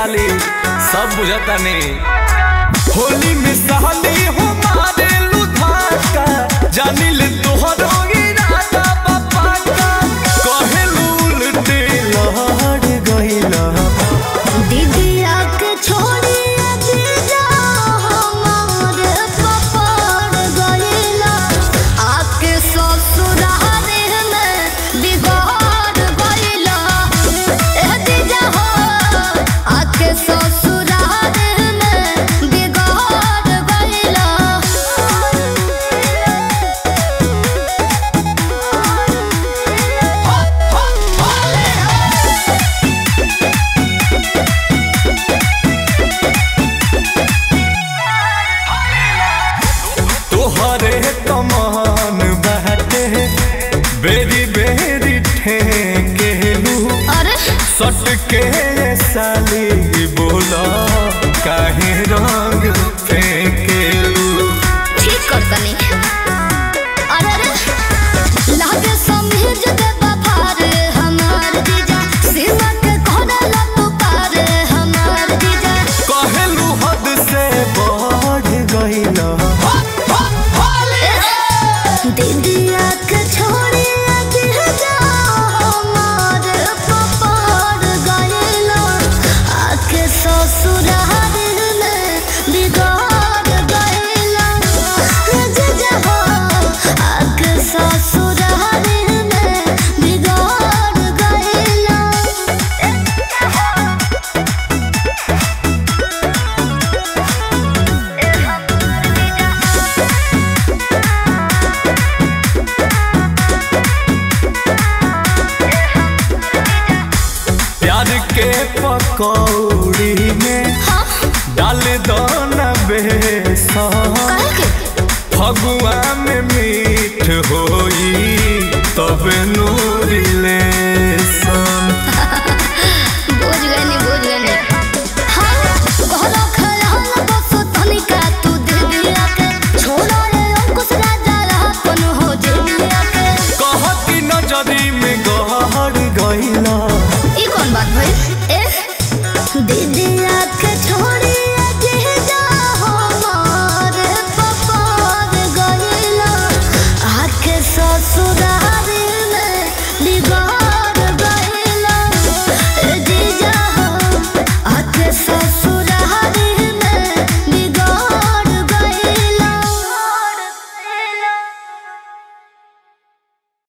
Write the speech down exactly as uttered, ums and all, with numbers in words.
साली सब बुझता नहीं। होली में साली हो मारे लुधाका जानी ले तोहरो इरादा बापा का कहे उल्टे लहड़ गइला दीदिया के छोड़ी जीजा हमारे पपड़ गइला आके ससुराल में बिगाड़ गइला ए जीजा हो आके ससुराल में बिगाड़ गइला। तोहरे कमान बाटे बेरी बेरी ठेकेलू अरे सट के साली बोला काहे रंग फेंकेलू। ठीक कर तनी अरे अरे लागे समझ दे बाफार हमार जीजा सीमा के कोना पुकार हमार जीजा कहलू हद से बढ़ गइला दीदिया के छोड़ी जीजा हमार पपड़ गइला आके ससुराल में बिगाड़ गइला जीजा हो आके ससुराल में बिगाड़ गइला। प्यार के पकौड़ी में डाल दो न बेसन काहे के फगुआ में मीठ होई तब नूरी ले